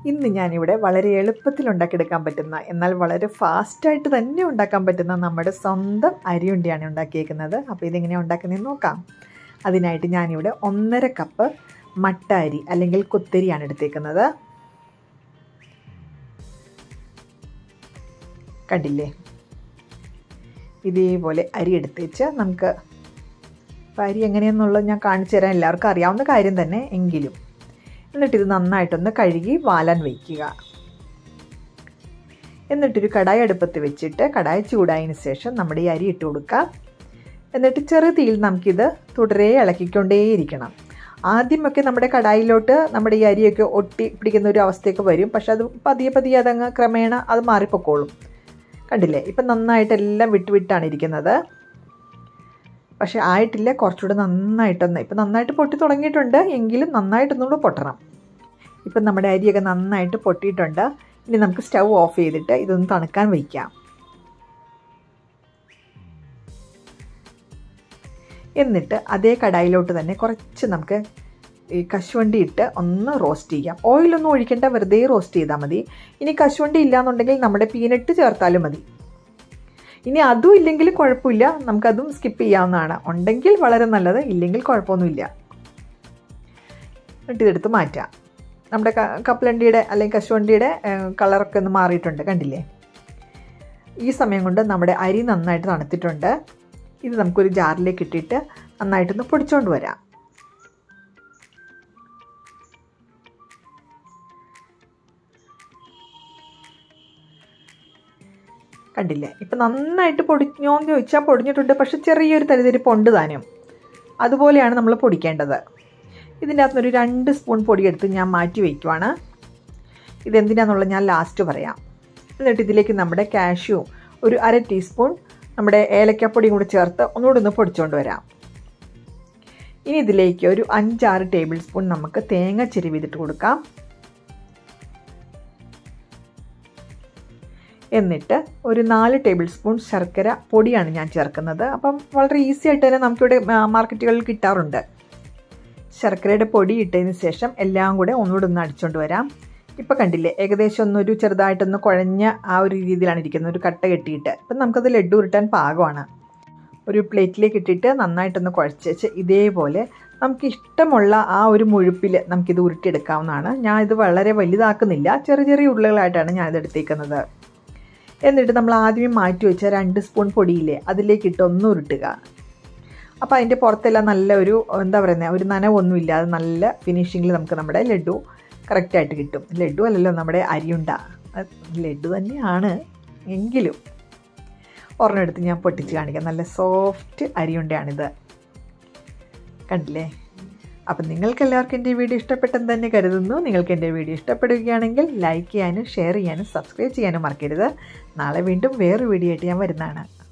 ഇന്ന് ഞാനിവിടെ വളരെ എളുപ്പത്തിൽ ഉണ്ടാക്കിയെടുക്കാൻ പറ്റുന്ന, എന്നാൽ വളരെ ഫാസ്റ്റായിട്ട് തന്നെ ഉണ്ടാക്കാൻ പറ്റുന്ന നമ്മുടെ സ്വന്തം അരിയുണ്ടയാണ് ഉണ്ടാക്കിയേക്കുന്നത്. അപ്പോൾ ഇതെങ്ങനെയാണ് ഉണ്ടാക്കുന്നതെന്ന് നോക്കാം. അതിനായിട്ട് ഞാനിവിടെ 1.5 കപ്പ് മട്ട അരി അല്ലെങ്കിൽ കുത്തരിയാണ് എടുത്തേക്കുന്നത്. കണ്ടില്ലേ, ഇതേപോലെ അരി എടുത്ത് വെച്ച് നമുക്ക് അരി എങ്ങനെയെന്നുള്ളത് ഞാൻ കാണിച്ചു തരാൻ, എല്ലാവർക്കും അറിയാവുന്ന കാര്യം തന്നെ എങ്കിലും. എന്നിട്ടിത് നന്നായിട്ടൊന്ന് കഴുകി വാലാൻ വയ്ക്കുക. എന്നിട്ടൊരു കടായി അടുപ്പത്ത് വെച്ചിട്ട് കടായി ചൂടായതിന് ശേഷം നമ്മുടെ ഈ അരി ഇട്ട് കൊടുക്കുക. എന്നിട്ട് ചെറുതീയിൽ നമുക്കിത് തുടരെ ഇളക്കിക്കൊണ്ടേയിരിക്കണം. ആദ്യമൊക്കെ നമ്മുടെ കടായിലോട്ട് നമ്മുടെ ഈ അരിയൊക്കെ ഒട്ടി പിടിക്കുന്ന ഒരു അവസ്ഥയൊക്കെ വരും. പക്ഷെ അത് പതിയെ അതങ്ങ് ക്രമേണ അത് മാറിപ്പോക്കോളും. കണ്ടില്ലേ, ഇപ്പം നന്നായിട്ടെല്ലാം വിട്ടാണ് ഇരിക്കുന്നത്. പക്ഷേ ആയിട്ടില്ല, കുറച്ചുകൂടെ നന്നായിട്ടൊന്ന്, ഇപ്പം നന്നായിട്ട് പൊട്ടി തുടങ്ങിയിട്ടുണ്ട്, എങ്കിലും നന്നായിട്ടൊന്നുകൂടെ പൊട്ടണം. ഇപ്പം നമ്മുടെ അരിയൊക്കെ നന്നായിട്ട് പൊട്ടിയിട്ടുണ്ട്. ഇനി നമുക്ക് സ്റ്റൗ ഓഫ് ചെയ്തിട്ട് ഇതൊന്ന് തണുക്കാൻ വയ്ക്കാം. എന്നിട്ട് അതേ കടായിലോട്ട് തന്നെ കുറച്ച് നമുക്ക് ഈ കശുവണ്ടി ഇട്ട് ഒന്ന് റോസ്റ്റ് ചെയ്യാം. ഓയിലൊന്നും ഒഴിക്കേണ്ട, വെറുതെ റോസ്റ്റ് ചെയ്താൽ മതി. ഇനി കശുവണ്ടി ഇല്ലയെന്നുണ്ടെങ്കിൽ നമ്മുടെ പീനട്ട് ചേർത്താലും മതി. ഇനി അതും ഇല്ലെങ്കിൽ കുഴപ്പമില്ല, നമുക്കതും സ്കിപ്പ് ചെയ്യാവുന്നതാണ്. ഉണ്ടെങ്കിൽ വളരെ നല്ലത്, ഇല്ലെങ്കിൽ കുഴപ്പമൊന്നുമില്ല. എന്നിട്ട് ഇതെടുത്ത് മാറ്റാം. നമ്മുടെ കപ്പലണ്ടിയുടെ അല്ലെങ്കിൽ കശുവണ്ടിയുടെ കളറൊക്കെ ഒന്ന് മാറിയിട്ടുണ്ട്, കണ്ടില്ലേ. ഈ സമയം കൊണ്ട് നമ്മുടെ അരി നന്നായിട്ട് തണുത്തിട്ടുണ്ട്. ഇത് നമുക്കൊരു ജാറിലേക്ക് ഇട്ടിട്ട് നന്നായിട്ടൊന്ന് പൊടിച്ചുകൊണ്ട് വരാം. കണ്ടില്ലേ, ഇപ്പം നന്നായിട്ട് പൊടിഞ്ഞോന്ന് ചോദിച്ചാൽ പൊടിഞ്ഞിട്ടുണ്ട്. പക്ഷെ ചെറിയൊരു തരിതരിപ്പുണ്ട് താനും. അതുപോലെയാണ് നമ്മൾ പൊടിക്കേണ്ടത്. ഇതിൻ്റെ അകത്തുനിന്നൊരു 2 സ്പൂൺ പൊടിയെടുത്ത് ഞാൻ മാറ്റി വയ്ക്കുവാണ്. ഇതെന്തിനാണെന്നുള്ളത് ഞാൻ ലാസ്റ്റ് പറയാം. എന്നിട്ട് ഇതിലേക്ക് നമ്മുടെ കാഷ്യൂ ഒരു 1/2 ടീസ്പൂൺ നമ്മുടെ ഏലക്കപ്പൊടിയും കൂടി ചേർത്ത് ഒന്നുകൂടി ഒന്ന് പൊടിച്ചുകൊണ്ട് വരാം. ഇനി ഇതിലേക്ക് ഒരു 5-6 ടേബിൾ സ്പൂൺ നമുക്ക് തേങ്ങ ചിരവിതിട്ട് കൊടുക്കാം. എന്നിട്ട് ഒരു 4 ടേബിൾ സ്പൂൺ ശർക്കര പൊടിയാണ് ഞാൻ ചേർക്കുന്നത്. അപ്പം വളരെ ഈസി ആയിട്ട് തന്നെ നമുക്കിവിടെ മാർക്കറ്റുകളിൽ കിട്ടാറുണ്ട്. ശർക്കരയുടെ പൊടി ഇട്ടതിന് ശേഷം എല്ലാം കൂടെ ഒന്നുകൂടെ ഒന്ന് അടിച്ചുകൊണ്ട് വരാം. ഇപ്പോൾ കണ്ടില്ലേ, ഏകദേശം ഒന്നൊരു ചെറുതായിട്ടൊന്ന് കുഴഞ്ഞ ആ ഒരു രീതിയിലാണ് ഇരിക്കുന്നത്, ഒരു കട്ട കെട്ടിയിട്ട്. ഇപ്പം നമുക്കത് ലഡ്ഡു ഉരുട്ടാൻ പാകമാണ്. ഒരു പ്ലേറ്റിലേക്ക് ഇട്ടിട്ട് നന്നായിട്ടൊന്ന് കുഴച്ച് വെച്ച് ഇതേപോലെ നമുക്ക് ഇഷ്ടമുള്ള ആ ഒരു മുഴുപ്പിൽ നമുക്കിത് ഉരുട്ടിയെടുക്കാവുന്നതാണ്. ഞാനിത് വളരെ വലുതാക്കുന്നില്ല, ചെറിയ ഉരുളകളായിട്ടാണ് ഞാനിത് എടുത്തേക്കുന്നത്. എന്നിട്ട് നമ്മൾ ആദ്യമേ മാറ്റി വെച്ച 2 സ്പൂൺ പൊടിയില്ലേ, അതിലേക്കിട്ട് ഒന്ന് ഉരുട്ടുക. അപ്പോൾ അതിൻ്റെ പുറത്തെല്ലാം നല്ല ഒരു എന്താ പറയുന്നത്, ഒരു നനവൊന്നുമില്ലാതെ നല്ല ഫിനിഷിങ്ങിൽ നമുക്ക് നമ്മുടെ ലഡ്ഡു കറക്റ്റായിട്ട് കിട്ടും. ലഡ്ഡു അല്ലല്ലോ, നമ്മുടെ അരിയുണ്ട. ലഡ്ഡു തന്നെയാണ്, എങ്കിലും ഒരെണ്ണം എടുത്ത് ഞാൻ പൊട്ടിച്ച് കാണിക്കാം. നല്ല സോഫ്റ്റ് അരിയുണ്ടയാണിത്, കണ്ടില്ലേ. അപ്പം നിങ്ങൾക്കെല്ലാവർക്കും എൻ്റെ വീഡിയോ ഇഷ്ടപ്പെട്ടെന്ന് തന്നെ കരുതുന്നു. നിങ്ങൾക്ക് എൻ്റെ വീഡിയോ ഇഷ്ടപ്പെടുകയാണെങ്കിൽ ലൈക്ക് ചെയ്യാനും ഷെയർ ചെയ്യാനും സബ്സ്ക്രൈബ് ചെയ്യാനും മറക്കരുത്. നാളെ വീണ്ടും വേറൊരു വീഡിയോ ആയിട്ട് ഞാൻ വരുന്നതാണ്.